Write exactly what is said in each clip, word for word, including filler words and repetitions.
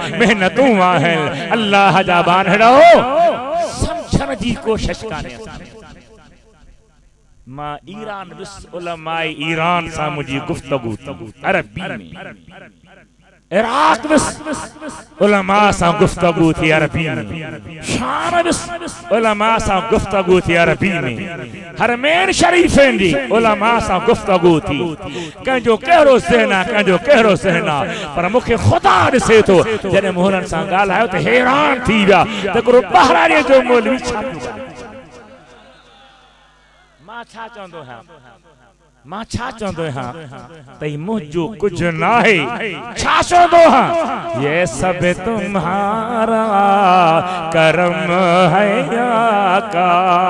मेहनतूं आहिनि अल्लाह जा बानड़ो समझण जी कोशिश काने मां ईरान विस उलमाए ईरान सां मुंहिंजी गुफ्तगू अरबी में इराक विस उलमा सां गुफ्तगू थी अरबी में शाम विस उलमा सां गुफ्तगू थी अरबी में हरमैन शरीफ़नि जी उलमा सां गुफ्तगू थी कंहिंजो कहिड़ो ज़हन आहे कंहिंजो कहिड़ो ज़हन आहे पर मूंखे ख़ुदा ॾिसे थो जॾहिं मूं हुननि सां ॻाल्हायो त हैरान थी विया त हिकिड़ो ॿाहिराणे जो मौलवी छा मां छा चवंदो आहियां मां छा चवंदो आहियां त मुंहिंजो कुझु न आहे छा चवंदो आहियां ये सब तुम्हारा करम है आका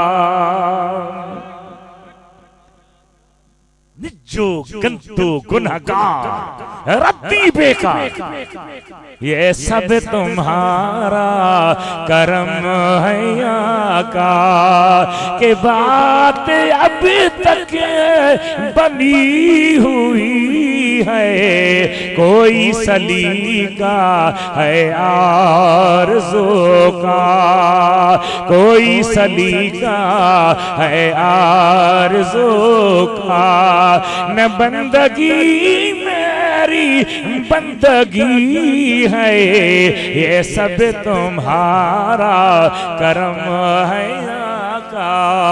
निजो गंतो गुनहगार रद्दी बेकार ये सब तुम्हारा करम है आका के बात अब तक बनी हुई है कोई सलीका है आरज़ू का कोई सलीका है आरज़ू का न बंदगी मेरी बंदगी है ये सब तुम्हारा करम है आका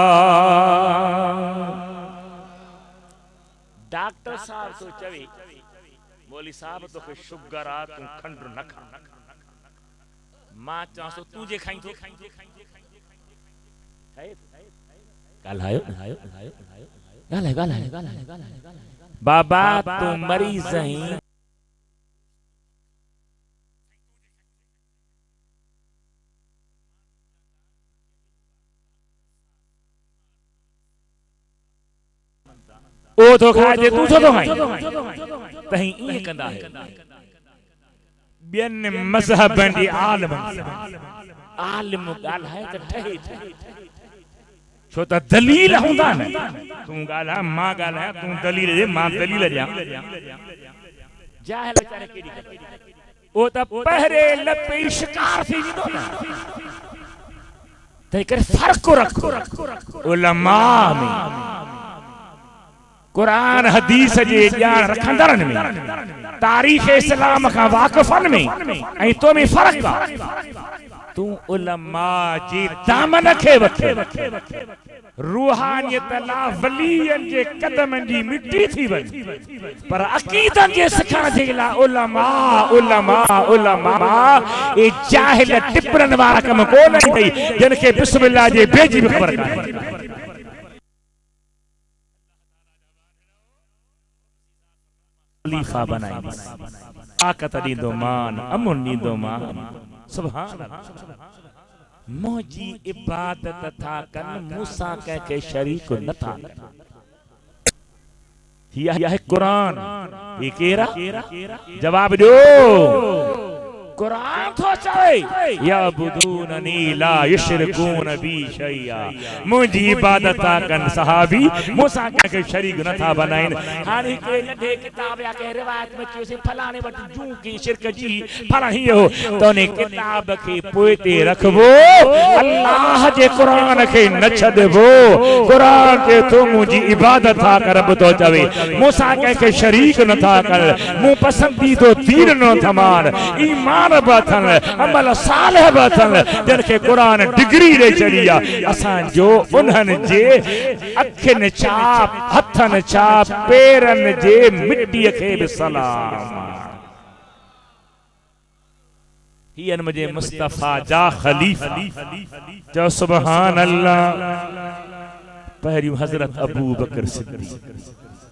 डॉक्टर साहब तो चवे मौली साहब तो के शुगर आ तू खंड न खा मां चासो तू जे खाई तो ॻाल्हायो ॻाल्हायो ॻाल्हायो ॻाल्हायो ॻाल्हायो बाबा तू मरीज़ आहीं ओ तो खाए जे तू छो तो खाई तहीं ई कंदा है बियन मज़हबन जी आलिम आलिम ॻाल्हाए त ठहे छो त दलील हुंदा न तू ॻाल्हाए मां ॻाल्हाए तू दलील दे मां दलील ॾियां जाहिल वीचारे केड़ी ओ त पहिरे लपे शिकार थी वेंदो न त करे फर्क रखो उलमा में कुरान हदीस जे ॼाण रखंदड़नि में तारीख़ इस्लाम खां वाक़िफ़नि में ऐं तो में फ़र्क़ आहे तू उलमा जे दामन खे वठे रूहानियत ला वलियन जे कदमन जी मिट्टी थी वई पर अकीदन जे सिखण जे ला उलमा उलमा उलमा ए जाहिल टिपरन वारा कम कोन कई जिन खे बिस्मिल्लाह जे बेजी भी खबर कान्हे खलीफा बनाई ताकत दींदो मान अमुन दींदो मान सुभान अल्लाह मोजी इबादत था कन मूसा कह के शरीक न था यह है कुरान ये केरा जवाब दो कुरान तो चवे यअबुदूननी ला युशरिकून बी शैया मुझी इबादत कन सहाबी मूसा के शरीक न था बनाइन हाने के नढे किताब या के रिवायत में किसी फलाने वट जू की शिरक जी फला ही हो तो ने किताब के पोते रखबो अल्लाह जे कुरान के न छदबो कुरान के तो मुझी इबादत था करब तो चवे मूसा के शरीक न था कर मु पसंदीदो दीन न थमान ईमान बथन अमल सालह बथन जिन के कुरान डिग्री दे चढ़िया असान जो उन्हन जे अखन छाप हथन छाप पेरन जे मिट्टी के भी सलाम हियन मुझे मुस्तफा जा खलीफा जो सुभान अल्लाह पहरियो हजरत अबू बकर सिद्दीक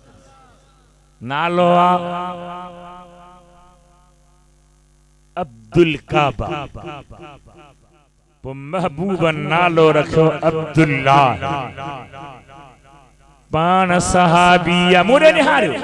नालो अब्दुल काबा वो महबूब नालो रखो अब्दुल्ला पान सहाबिया मुरे निहारियो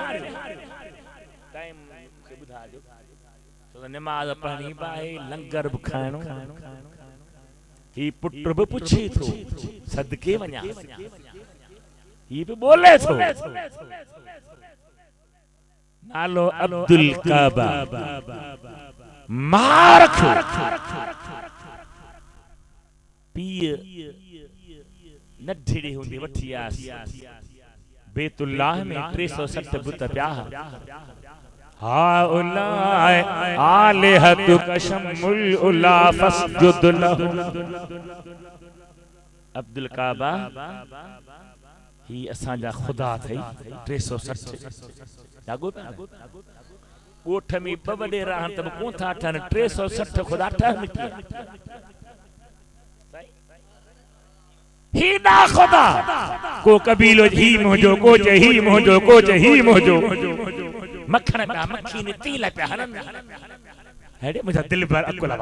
टाइम के बुधा जो तो नमाज पढ़नी बाए लंगर खाणो ही पुत्र भी पूछे थो सदके वन्या ही भी बोले थो नालो अब्दुल काबा मार रखो पीए नढिड़ी हुंदी वठी आस बेतुल्लाह में टे सौ सठ बुत प्या हाउलाए आलिहतु कशमुल उला फसजुद लहु अब्दुल काबा ही असांजा खुदा थई टे सौ सठ जागो ओठ में बवडे रहन तब कोथा ठन टे सौ सठ खुदा ठन की ही ना खुदा को कबीलो ही मोजो को ही मोजो को ही मोजो मक्खन पे मक्खी ने तीला पे हनन हेडे मुझे दिल भर अकुला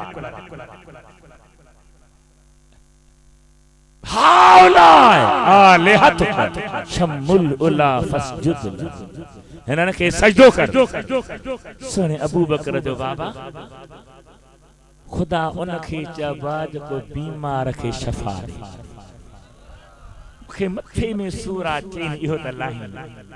हाउलाए आलिहतु शम्मुल उला फसजुद इन्हनि खे सजदो कर सुने अबू बकर जो बाबा खुदा उन खे चबा जो बीमार खे शफा दे खे मथे में सूरा चेन इहो त लाही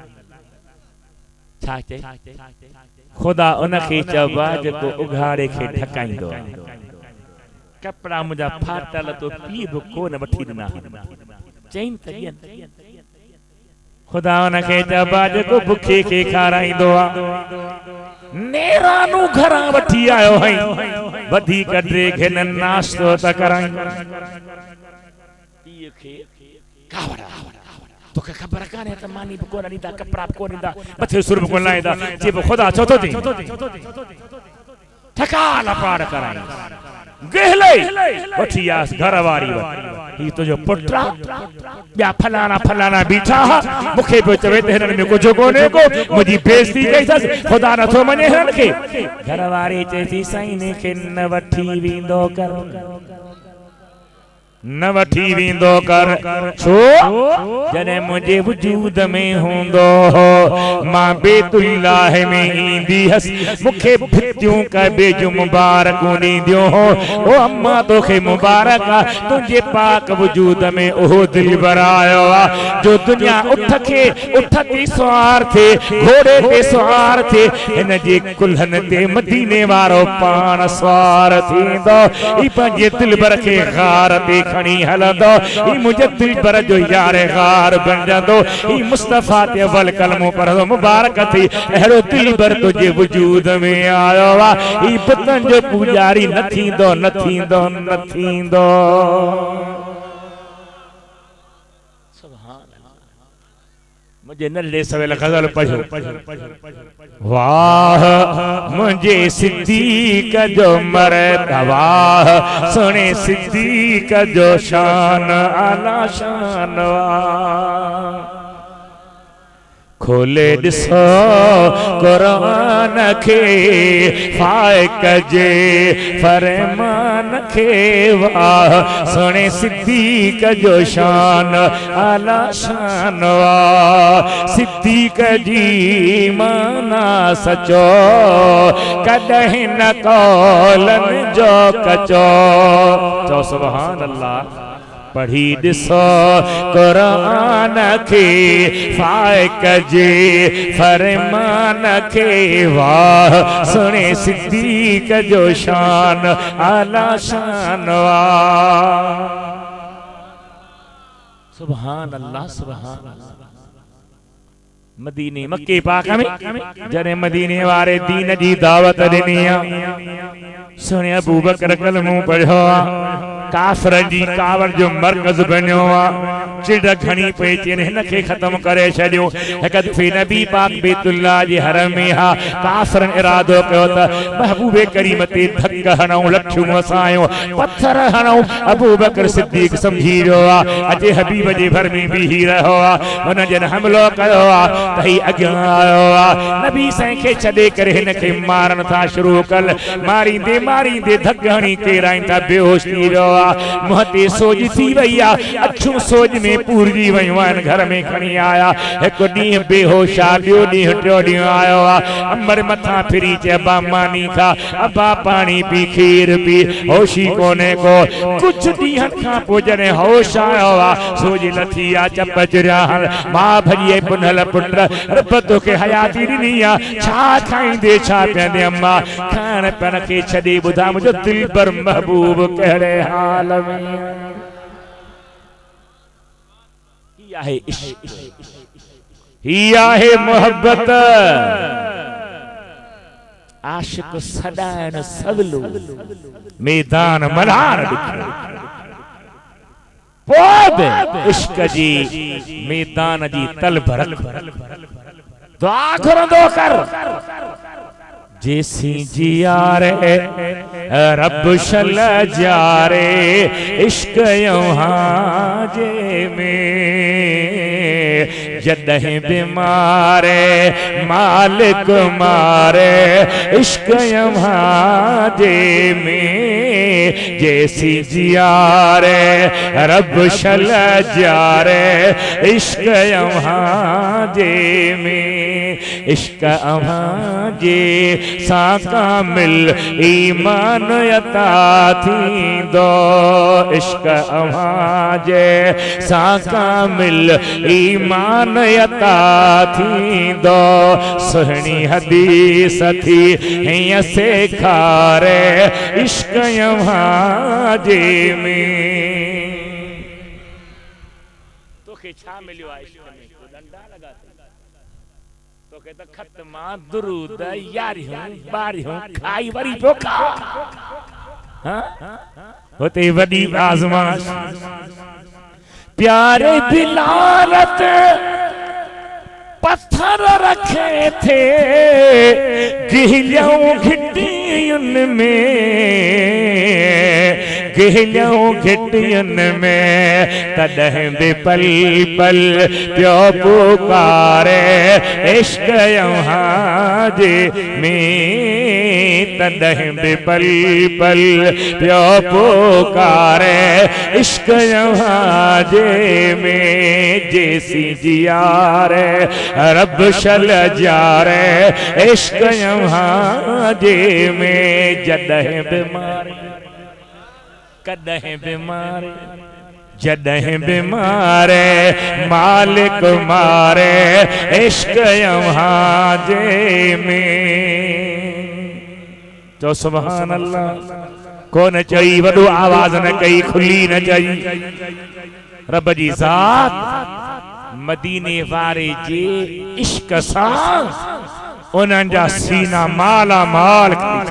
छा चे खुदा उन खे चबा जो उघाड़े खे ठकाईंदो कपड़ा मुझा फाटल तो पी बि कोन वठी ॾिना चईन त ॾियनि खुदा उन खे चबा जो बुखे खे खाराईंदो आहे नेरानू घरां वठी आयो हई वधीक ड्रे खे न नाश्तो त कराई पीउ खे कावड़ा तोखे ख़बर कान्हे त मानी बि कोन ॾींदा कपड़ा बि कोन ॾींदा मथे सुर बि कोन लाईंदा चए पोइ ख़ुदा छो थो थी ठका लपाड़ कराई गहले वठी आस घर वारी ही तुझो पुट्रा या फलाना फलाना बीठा मुखे पे चवे ते हिनन में कुछ कोने को मुजी बेइज्जती कईसस खुदा न थो मने हिनन के घर वारी चेसी साईं ने के न वठी विंदो कर न वठी विंदो कर छो जने मुझे वजूद में हुंदो मां बेतुल्लाह में इंदी हस मुखे भित्यूं का बेजु मुबारक दींदियो हो ओ अम्मा तोखे मुबारक तुझे पाक वजूद में ओ दिल बरायो जो दुनिया उठ के उठ ते सवार थे घोड़े ते सवार थे इन जे कुल्हन ते मदीने वारो पान सवार थींदो ई पंजे दिल बर के गार ते खणी हलंदो ई मुझे दिल पर जो यार गार बन जांदो ई मुस्तफा ते अवल कलमो पढ़ो मुबारक थी एरो दिल पर तुझे वजूद में आयो वा ई बतन जो पुजारी न थींदो न थींदो न थींदो सुभान अल्लाह मुझे नल्ले सवेल गजल पढ़ो वाह मुझे सिद्दीक जो मर्तबा सुने सिद्दीक जो शान आला शान खोले दिसो कुरान के फाइक जे फरमान के वाह सुने सिद्दीक जो शान आला शान वाह सिद्दीक जी माना सचो कदहि न कौलन जो कचो चो सुभान अल्लाह पढ़ी दिसो कुरान के फाइक जे फरमान के वाह सुने सिद्दीक जो शान आला शान वाह सुभान अल्लाह सुभान अल्लाह मदीने मक्के पाक में जने मदीने वारे दीन जी दावत दिनी सुने अबू बकर कलमो पढ़ो काफर जी कावर जो मरकज बनो चिड़ घणी पे चेन हिन के खत्म करे छडियो एक दफे नबी पाक बैतुल्लाह जी हरम में हा काफरन इरादो कयो त महबूबे करीम ते धक हणो लठियूं वसायो पत्थर हणो अबू बकर सिद्दीक समझी रहो अजे हबीब जे घर में भी रहो उन जन हमलो कयो तई अॻियां आयो नबी साईं खे छॾे करे हिन खे मारन था शुरू कल मारींदे मारींदे धक हणी केराइन था बेहोश थी रहो मुहते सोज थी वई आ अखियूं सोज में ॾींहं पूरजी वियूं आहिनि घर में खणी आया हिकु ॾींहुं बेहोश आहे ॿियो ॾींहुं टियों ॾींहुं आयो आहे अंबर मथां फिरी चए अब्बा मानी खा अब्बा पानी पी खीर पी होशी कोने को कुछ ॾींहंनि खां पोइ जॾहिं होश आयो आहे सोजी लथी आहे चप चुरिया मां भॼी पुनल पुट रब तोखे हयाती ॾिनी आहे छा खाईंदे छा पीअंदे अम्मा खाइण पीअण खे छॾे ॿुधा मुंहिंजो दिलबर महबूब कहिड़े हाल में ही आहे इश्क ही आहे मोहब्बत आशिक सदाइण सवलो मैदान मल्हार पोइ इश्क जी मैदान जी तलब रख दुआ घुरंदो कर जैसी जियारे रब शल जारे इश्क यहाँ जे में जदहीं बीमारे मालिक मारे इश्क यहाँ जे में जैसी जियारे रब शल जारे इश्क यहाँ जे में इश्क यहाँ जे सा कामिल ईमान यता थी दो इश्क अव्हां जे सा कामिल ईमान यता थी दो सुहनी हदीस थी हिय सेखारे इश्क अव्हां जे में तोखे छा मिलियो आहे इश्क में तो डंडा लगा तो कहता खत्मा दुरूद यारियों बारियों खाई वरी पोखा हां होते वडी आजमाइश प्यारे बिलालत पत्थर रखे थे गिलियों घिटियन में गिलियों घिटियन में तदह बे पल पल प्यो पुकारे इश्क यहाँ जे में तदह बे पल पल प्यो पुकारे इश्क यहाँ जे में जैसी जियारे रब शल जारे इश्क यहाँ जे में जदह बीमारी कदह बीमारी जदह बीमारे मालिक मारे इश्क यहाँ जे में तो सुभान अल्लाह कौन चई वडो आवाज न कई खुली न चई रब जी ज़ात मदीने वारे जे इश्क सां उन्हनि जा सीना माला माल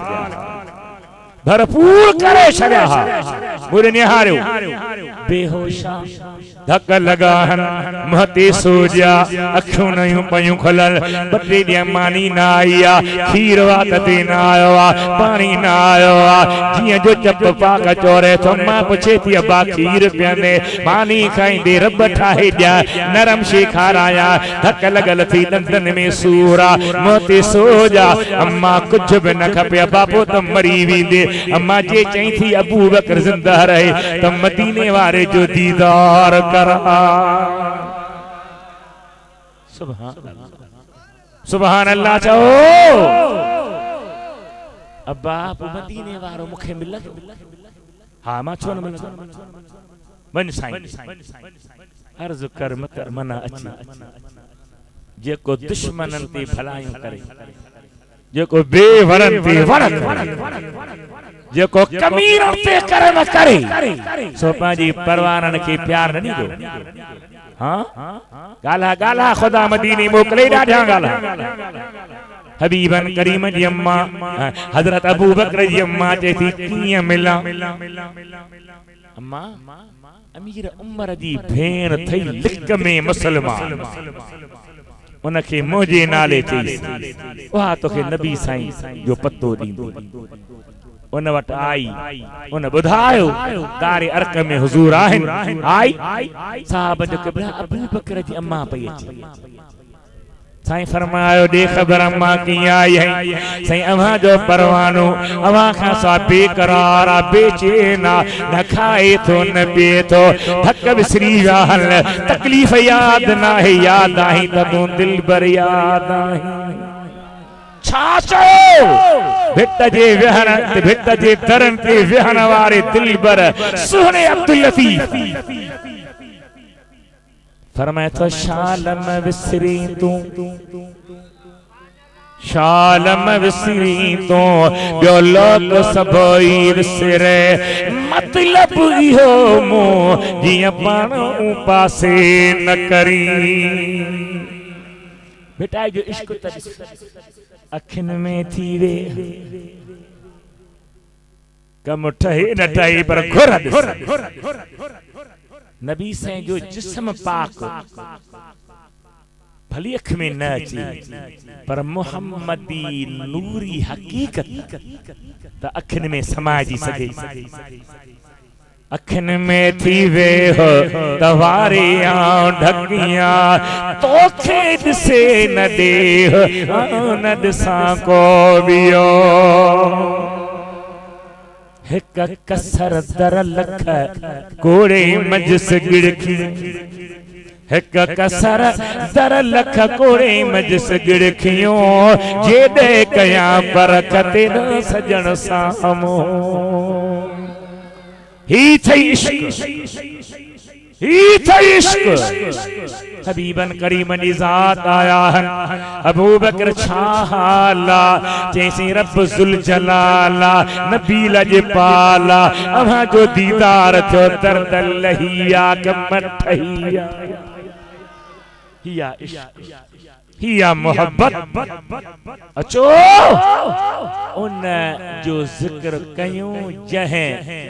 भरपूर करे छॾिया मुरे निहारियो बेहोशा धक लगा महते सोजा अखियों नयूं पयूं खुलल बटे ॾींहं मानी न आई आहे खीर वात ते न आयो आहे पाणी न आयो आहे जीअं जो चप पाक चोरे थो मां पुछे थी अब्बा खीर पीअंदे पानी खाईंदे रब ठाहे ॾिया नरम शे खाराया धक लॻल थी दंदन में सूर आहे महते सोजा अम्मा कुझु बि न खपे अब्बा पोइ त मरी वेंदे अम्मा जे चई थी अबू बकर ज़िंदा रहे त मदीने वारे जो दीदार सुभान अल्लाह चओ अब्बा मदीने वारो मूंखे मिलंदो हा मां छो न मिलंदो वञ साईं अर्ज़ कर मत मना अची जेको दुश्मननि ते भलायूं करे जेको बेवरन ते वरन जेको कमीरन ते कर्म करे सो पाजी परवानन के प्यार न ॾींदो हां गाला गाला खुदा मदीने मोकले ॾाढा गाला हबीबन करीम जी अम्मा हजरत अबू बकर जी अम्मा चेती कीअं मिला अम्मा अमीर उमर जी भेण थई लिक में मुसलमान उनके मुझे नाले चई वहा तोखे नबी साईं जो पत्तो दींदो उन वट आई उन बुधायो दारे अर्क में हुजूर आहिन आई साहब जो किबला अबू बकर जी अम्मा पई अचे साईं फरमायो दे खबर अम्मा की आई है साईं अम्मा जो परवानो अम्मा का सा बेकरार बेचैना न खाए तो न पिए तो धक बिसरी वाहल तकलीफ याद ना है याद आई तबो दिल बर याद आई छाचो भिट जे विहन भिट जे दरन ते विहन वारे दिल बर सुहने अब्दुल लतीफ फरमाए तो शालम विसरी तू शालम विसरी तो जो लोग सबई विसरे मतलब इहो मो जिया पाणो पासे न करी बेटा जो इश्क अखिन में थी वे कम ठही न ठही पर घुर नबी से जो जिस्म पाक भली अख में न अचे पर मोहम्मदी नूरी हकीकत त अखिन में समाजी सके अखिन में थी वे हो तवारियां ढकियां तोखे दिसे न दे न दिसा को बियो हिक कसर दर लख कोड़े मजस गिड़खी हिक कसर दर लख कोड़े मजस गिड़खियों जे दे कया बरकते न सजन सामो ही थई इश्क ही थई इश्क हबीबन करीम निजात आया है अबू बकर छाला जैसे रब जुल जलाला नबी लजपाला अहां जो दीदार थो दर्द लहिया कमठहिया हिया इश्क हिया मोहब्बत अचो उन जो जिक्र कयूं जहे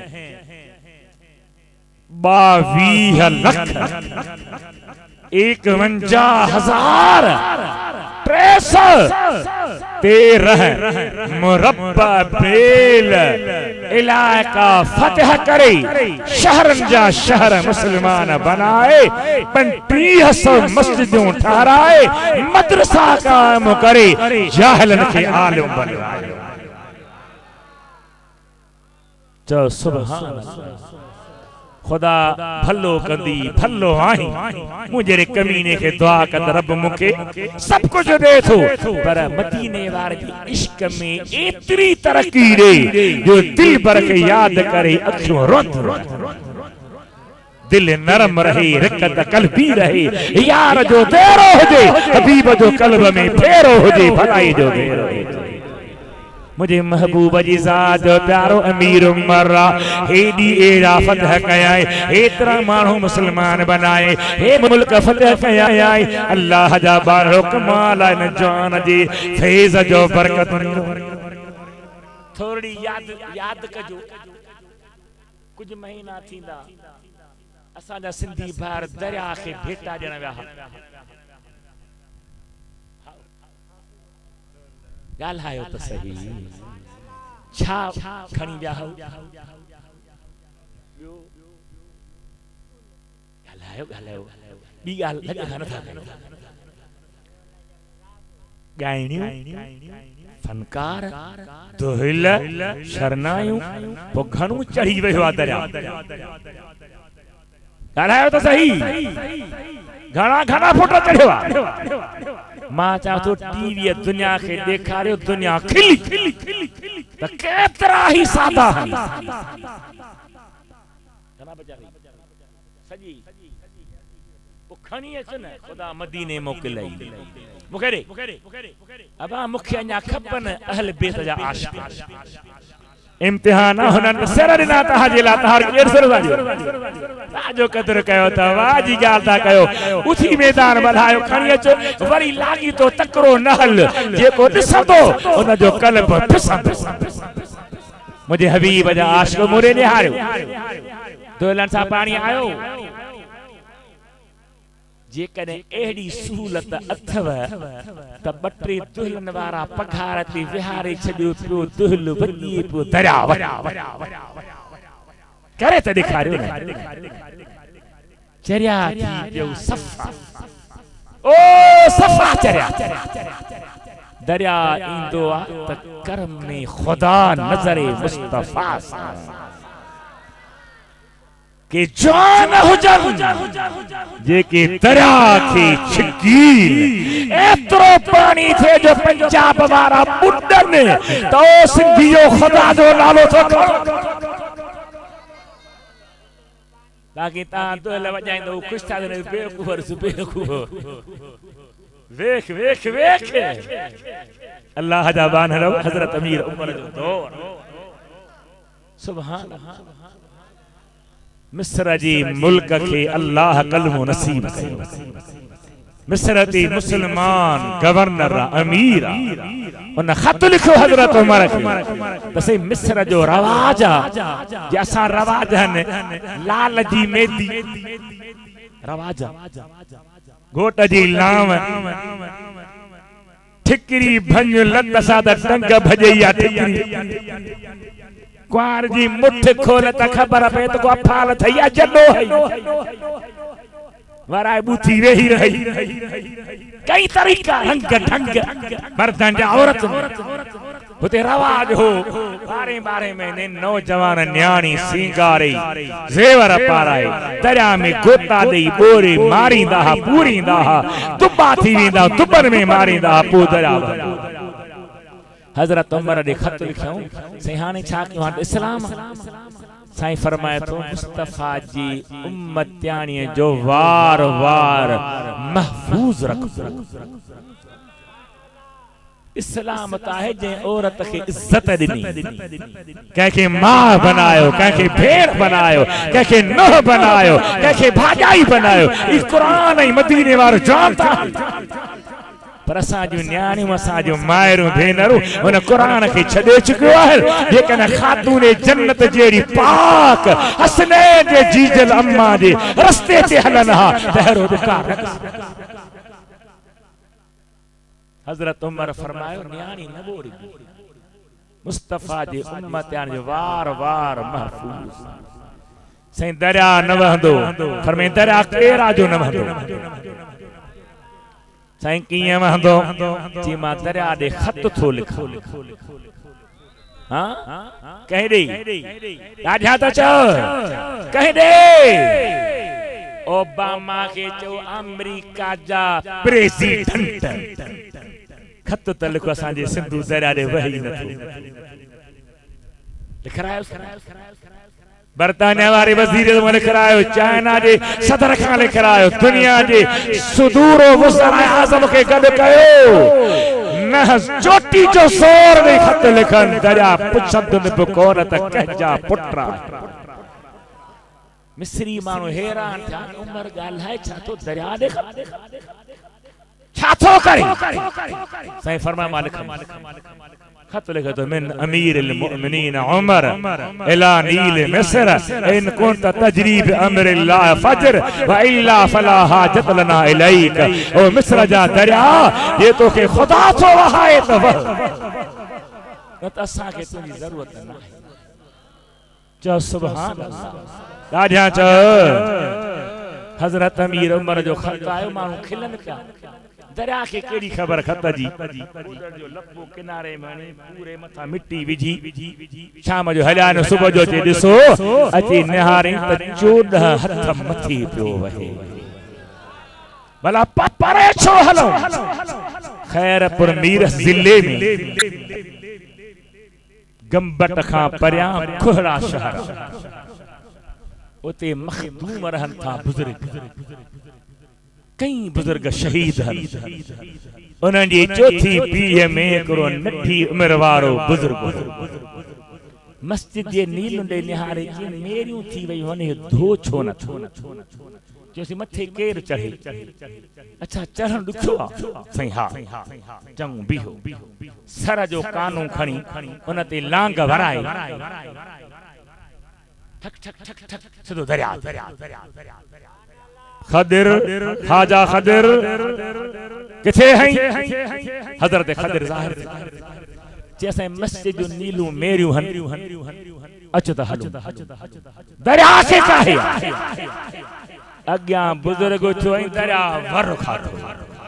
बावीह लख एक वंजा हजार ट्रेस तेरह मुरब्बा बेल इलाका फतह करे शहरन जा शहर मुसलमान बनाए पंटीह सौ मस्जिदों ठाराए मदरसा कायम करे जाहिलन के आलिम बनाए तो सुभान अल्लाह खुदा भलो कंदी भलो आई मुझे कमीने के दुआ कर रब मुखे सब कुछ दे थो पर मदीने वार की इश्क में इतनी तरक्की दे जो दिल भर के याद करे अखियों रोत दिल नरम रहे रिकत कल्बी रहे यार जो तेरो हुजे हबीब जो कल्ब में फेरो हुजे भलाई जो फेरो मुझे महबूब जी ज़ात प्यारो अमीर उमरा हेडी एड़ा फतह कयाए एतरा मानू मुसलमान बनाए हे मुल्क फतह कयाए अल्लाह जा बारो कमाल न जान जी फैज़ जो बरकत थोड़ी याद याद कजो कुछ महीना थींदा असा जा सिंधी भार दरिया के भेटा जण विया गाल्हायो तो सही छा खणी विया हो गाल्हायो गाल्हायो बी गाल लगे न था गायणियूं फनकार दोहिल शरनायूं पो घणो चढ़ी वियो आ दरिया गाल्हायो तो सही घणा घणा फोटो चढ़ियो आ मां चाह तो टीवी दुनिया के देखारियो दुनिया खिली त केतरा ही सादा है जना बेचारी सजी ओ खणी अचन खुदा मदीने मोकलई मुकरे अबा मुखे अन्या खपन अहल बेत जा आशिक इम्तिहान हुनन सर दिना ता जेला तार केर सर जो कदर कयो त वाजी गाल ता कयो उठी मैदान बधायो खणी अचो वरी लागी तो तकरो नहल जेको दिसंदो उन जो कल्ब फिसंदो मुझे हबीब जा आशिक मोरे निहारियो दोलन सा पानी आयो जे कने एड़ी सहूलत अथव त बटरी दुल्हन वारा पघार ते विहारे छडियो पियो दुल्ह वदी पियो दरिया करे त दिखारियो न चरिया थी पियो सफ़ा ओ सफा चरिया दरिया इंदो आ त करम में खुदा नजरे मुस्तफा के जान हुजन जेके दरिया की छिकील एतरो पानी थे जो पंजाब वारा बुड्डन तो सिंधियो खुदा जो नालो तो ताकि ता तो ले वजाइंदो खुश था ने बेवकूफ से बेवकूफ वेख वेख वेख अल्लाह जबान हजरत अमीर उमर जो दौर सुभान अल्लाह मिस्र जी मुल्क के अल्लाह कलमो नसीब कयो मिस्र ती मुसलमान गवर्नर अमीर उन खत लिखो हजरत उमर के तसे मिस्र जो रवाज जैसा रवाज है लाल जी मेदी रवाज घोट जी लाव ठिकरी भंज लत सादा टंग भजैया ठिकरी क्वार जी मुठ खोल त खबर पे तो को फाल थैया जडो है वराय बुथी वेही रही कई तरीका रंग ढंग मर्दन जा औरत होते रवाज हो बारे बारे महीने नौजवान न्याणी सिंगारे जेवर पाराए दरिया में गोता दई बोरे मारींदा पूरींदा तुबा थी वेंदा तुबन में मारींदा पो दरिया हजरत उमर ने खत लिखियो सहाने छा कयो इस्लाम साईं फरमाए तो मुस्तफा जी उम्मतियाणी जो वार वार महफूज रख इस्लाम ता है जे औरत के इज्जत दिनी कहके मां बनायो कहके भेड़ बनायो कहके नूह बनायो कहके भाजाई बनायो ई कुरान ई मदीने वारो जानता पर असा जो न्याणी असा जो मायरू भेनरू उन कुरान के छदे चुको है लेकिन खातून जन्नत जेड़ी पाक हसनैन जे जीजल अम्मा जे रस्ते ते हलन हा तहरो दुकार हजरत उमर फरमायो न्याणी न बोरी मुस्तफा जी उम्मत यानी वार वार महफूज सही दरिया न वहंदो फरमाए दरिया केरा जो न वहंदो साईं किए वहंदो जी मां दरिया दे खत थो लिखो हां कह दे राजा तो चो कह दे ओबामा के चो अमेरिका जा प्रेसिडेंट खत त लिखो असा जे सिंधु दरिया दे वही न लिखरायो बरतानिया वारे वजीर लिखरायो चाइना जे सदर खां लिखरायो दुनिया जे सुदूर वसर आजम के गड कयो न चोटी जो सोर में खत लिखन दरिया पुछंद न बकोर त कहजा पुत्रा मिस्री मानो हैरान था उमर गाल्हाए छा तो दरिया दे छा तो करे सही फरमा मालिक खत लिखो तो मिन अमीर अल-मुअमिनीन उमर इला नील मिस्र इन कुंत तजरीब अमर अल्लाह फजर व इल्ला फला हाजत लना इलैक ओ मिस्र जा दरिया ये तो के खुदा तो वहाए तो त असा के तुजी जरूरत ना है जो सुभान अल्लाह राजा च हजरत अमीर उमर जो खत आयो मानु खिलन क्या दरिया के केड़ी खबर खत जी जो लपो किनारे में पूरे मथा मिट्टी विझी शाम जो हलान सुबह जो चे दिसो अची निहारे त चौदह हथ मथी पियो वहे भला परे छो हलो खैरपुर मीर जिले में गंबट खां परियां कोहड़ा शहर उते मखदूम रहन था बुजुर्ग कई बुजुर्ग शहीद हन उन्हनि जी चौथी पीढ़ी में हिकिड़ो नठी उमिरि वारो बुजुर्ग मस्जिद जे नीलुंडे निहारे जी मेरियूं थी वई वने धो छो न चयोसि मथे केर चढ़े अच्छा चढ़ण ॾुखियो आहे साईं हा चङो बीहो सर जो कानू खणी उन ते लांग वराए ठक ठक ठक ठक सिधो दरिया खदिर खाजा खदिर किथे हैं हजरत खदिर ज़ाहिर जैसे मस्जिद जो नीलू मेरियूं हन अच त हलो दरिया के काहे अग्या बुजुर्ग छो दरिया वर खातो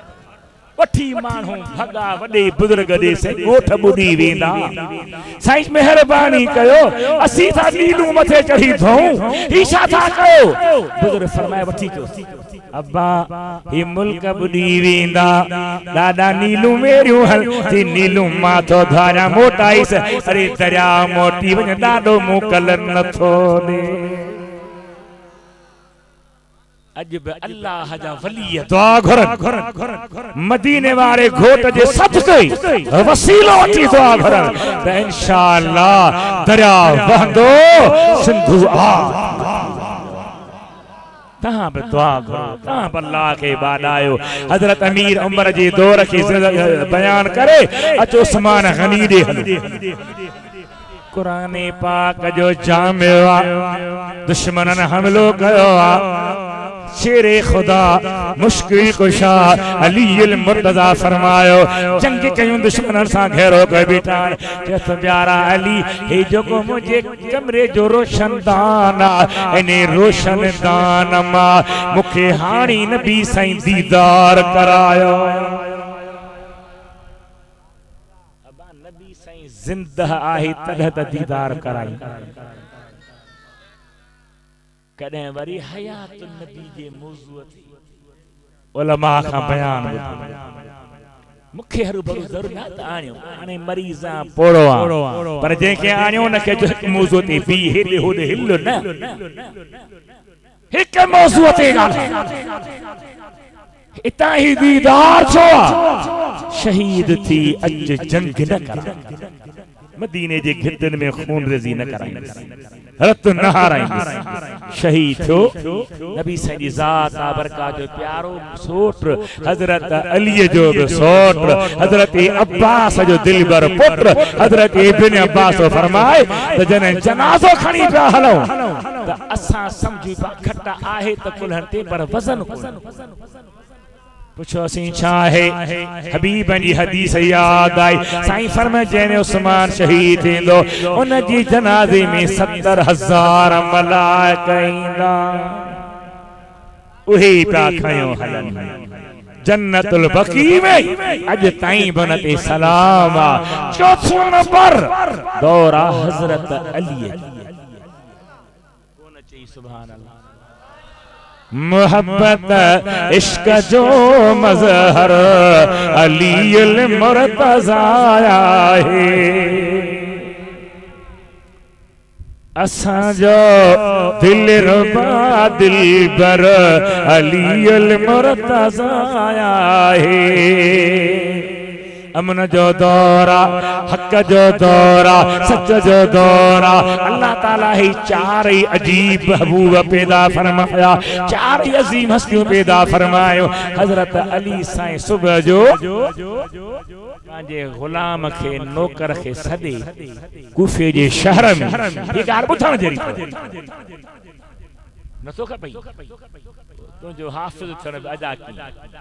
वठी मानू भगा वडे बुजुर्ग दे से गोठ बुडी वेंदा साईं मेहरबानी कयो असी था नीलू मथे चढ़ी धोऊं ही छा था कयो बुजुर्ग फरमाए वठी कयो अब्बा ही मुल्क बुडी वेंदा दादा नीलू मेरियो हल थी नीलू माथो धारा मोटाई से अरे दरिया मोटी वने दादो मोकल नथो दे अजब अल्लाह जा वली दुआ घरन मदीने वाले घोट जे सदके वसीलो अची दुआ घरन त इंशाअल्लाह दरिया बहंदो सिंधु आ कहां पे दुआ करो कहां पर अल्लाह के बादायो हजरत अमीर उमर जी दौर की बयान करे अचो उस्मान गनी दे कुरान पाक जो जामिया दुश्मनन हमलो कयो शेरे खुदा मुश्किल कुशा अलील मुर्तजा फरमायो जंग कयूं दुश्मन सा घेरो के बिठान के प्यारा अली हे जो को मुझे कमरे जो रोशनदान इने रोशनदान मा मुखे हानी नबी साईं दीदार करायो अबा नबी साईं जिंदा आहे तद त दीदार कराई कदे वरी हयात नबी जे मौजू थी उलमा का बयान मुखे हरु भरु जरूर ना त आणियो हाणे मरीज़ा पोड़ो पर जे के आणियो न के जो मौजू थी बी हेले होदे हिलो न हिक मौजू ते गाल इता ही दीदार छो शहीद थी अज जंग न करा मदीने जे घिटन में खून रेज़ी न कराई रत नहाराई शहीद थो नबी साईं जी ज़ात आबरका जो प्यारो सोट हजरत अली जो भी सोट हजरत अब्बास जो दिलबर पुत्र हजरत इब्न अब्बास फरमाए त जने जनाजो खणी पिया हलो त असा समझी पा खट्टा आहे त कुल्हन ते पर वजन पुछो सी चाहे हबीब जी हदीस याद आई साईं फरमाए जने उस्मान शहीद थींदो उन जी जनाजे में सत्तर हज़ार मलाइका ईंदा उहे पिया खयो हलन जन्नतुल बकी में अज ताईं बनते सलाम चौथो नंबर दौरा हजरत अली कौन चई सुभान अल्लाह मोहब्बत इश्क जो मजहर अलील मुर्तज़ा है असा जो दिल रुबा दिल बर अलील मुर्तज़ा है अमन जो दौरा हक जो दौरा सच जो दौरा अल्लाह ताला ही चार ही अजीब महबूब पैदा फरमाया चार ही अजीम हस्तियों पैदा फरमायो हजरत अली साईं सुबह जो पंहिंजे गुलाम के नौकर के सदे कूफे जे शहर में ये गार बुधण जरी न तो खपई तो जो हाफिज थियण अदा की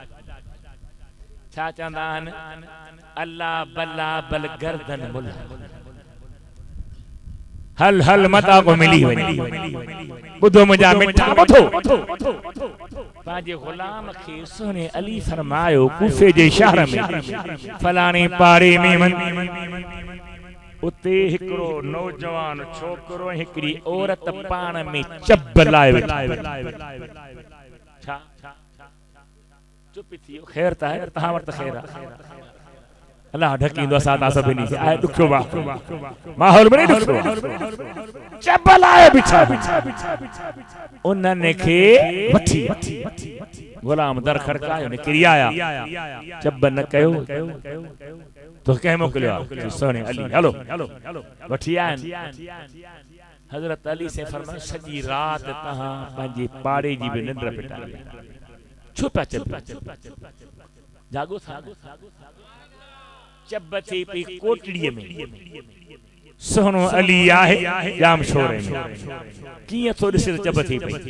छा चंदा अल्लाह बल्ला बल गर्दन मुला हल हल मता को मिली वनी बुधो मुजा मिठा बुधो पांजे गुलाम के सोने अली फरमायो कूफे जे शहर में फलाने पारे में मन उते हिकरो नौजवान छोकरो हिकरी औरत पान में चब लाए छा चुप थी खैर ता है तहां वरत खैर अल्लाह ढकींदो सादा सभिनी खे आए दुखो बा माहौल में दुखो चबल आए बिछा उन्हनि खे वठी गुलाम दर खड़कायो ने किरियाया चब न कयो तो कह मोकलियो सोने अली हेलो वठी आइन हजरत अली से फरमाया सजी रात तहां पंहिंजे पाड़े जी भी निंद्र पिटाई छुपा चल जागो था चब थी पी कोटड़ी में सोनो अली आहे जाम छोरे में किए तो दिस चब थी पई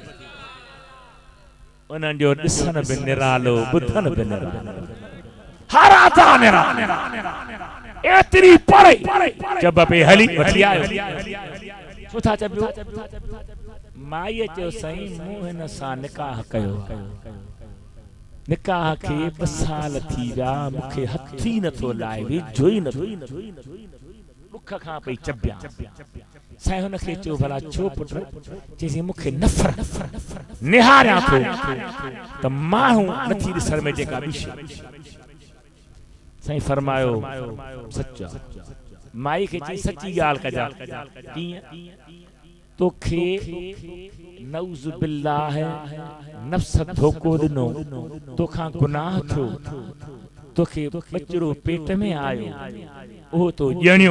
उनन जो दिसन बि निरालो बुधन बि निरालो हारा था निरालो एतरी परे चब पे हली वठी आयो छो था चबियो माई चयो सही मुंह न सा निकाह कयो निकाह के बसाल थी गा मुखे हथी न तो लाए वे जोई न मुख खां पई चबिया साईं हुन खे चयो भला छो पुट चईसि मुखे नफ़रत निहारियां थो त माण्हू नथी ॾिसण में जेका बि शइ साईं फरमायो सच माई खे चई सची ॻाल्हि कजा कीअं तोखे नऊज़ बिल्लाह नफ्स धोखो ॾिनो तोखां गुनाह थियो तोखे बचड़ो पेट में आयो ओ तो ॼणियो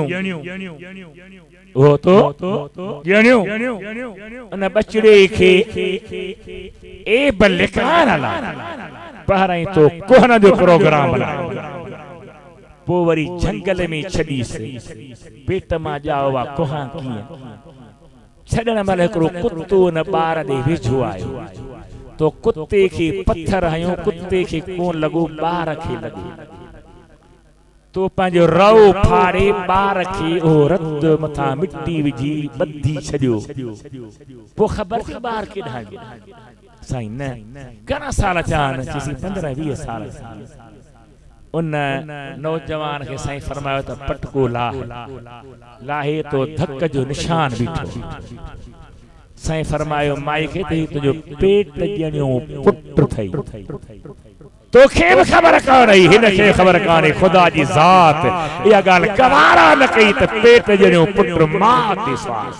ओ तो ॼणियो उन बचड़े खे ए बलिकान ला पहिरां तो कोहन जो प्रोग्राम बनायो पो वरी जंगल में छॾीसि पेट मां ॼाओ वा कोहां कीअं छॾण महिल हिकिड़ो कुतो न ॿार ॾे वेझो आयो तो कुत्ते खे पत्थर हयो कुत्ते खे कोन लॻो ॿार खे लॻो तो पंहिंजो रओ फाड़े ॿार खे ओ रत मथां मिट्टी विझी ॿधी छॾियो पोइ ख़बर थी ॿार केॾांहुं वियो साईं न घणा साल थिया आहिनि चईसि पंद्रहं वीह साल उन नौजवान खे साईं फरमायो त पटको लाह लाहे तो धक जो निशान बीठो साईं फरमायो माई खे त तुंहिंजो पेट ॼणियो पुट थई तोखे बि ख़बर कान्हे हिन खे ख़बर कान्हे ख़ुदा जी ज़ात इहा ॻाल्हि गवारा न कई त पेट ॼणियो पुट मां ते स्वास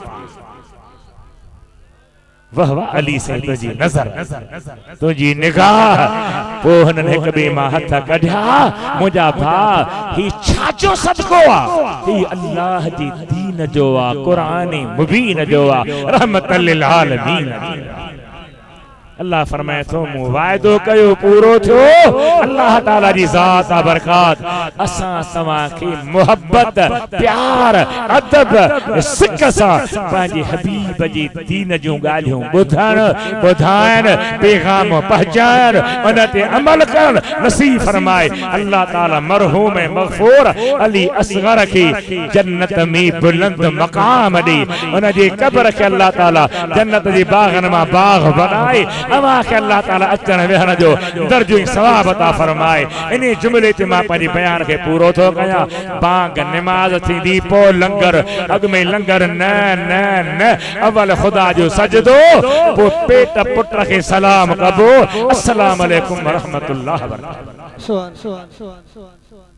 वाह वाह अली साईं तुंहिंजी नज़र तुंहिंजी निगाह पोइ हुननि हिक ॿिए मां हथ कढिया मुंहिंजा भाउ ही छाजो सदको आहे ही अल्लाह जी दीन जो आहे क़ुरान मुबीन जो आहे रहमतल लिल आलमीन अल्लाह फरमाए थो मूं वाइदो कयो पूरो थियो अल्लाह ताला जी ज़ात आ बरकात असां तव्हां खे मोहब्बत प्यार अदब सिक सां पंहिंजे हबीब जी दीन जूं ॻाल्हियूं ॿुधण ॿुधाइण पैगाम पहुचाइण उन ते अमल करण नसीब फरमाए अल्लाह ताला मरहूम मग़फूर अली असगर खे जन्नत में बुलंद मकाम ॾे उन जे क़ब्र खे अल्लाह ताला जन्नत जे बाग़न मां बाग़ बनाए अमा के अल्लाह ताला अचण वेहण जो दर्जो सवाब अता फरमाए इन्हीं जुमले ते मां पंहिंजे बयान खे पूरो थो कयां बांग नमाज थींदी पो लंगर अग में लंगर न न न अवल खुदा जो सजदो पो पेट पुट खे सलाम कबो अस्सलाम वालेकुम व रहमतुल्लाह व बरकातहू।